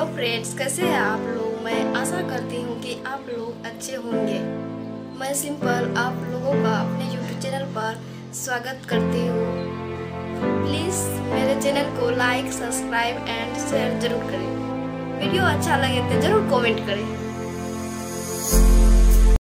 Hello friends, कैसे हैं आप लोग। मैं आशा करती हूँ कि आप लोग अच्छे होंगे। मैं सिंपल आप लोगों का अपने यूट्यूब चैनल पर स्वागत करती हूँ। प्लीज़ मेरे चैनल को लाइक, सब्सक्राइब एंड शेयर जरूर करें। वीडियो अच्छा लगे तो जरूर कमेंट करें।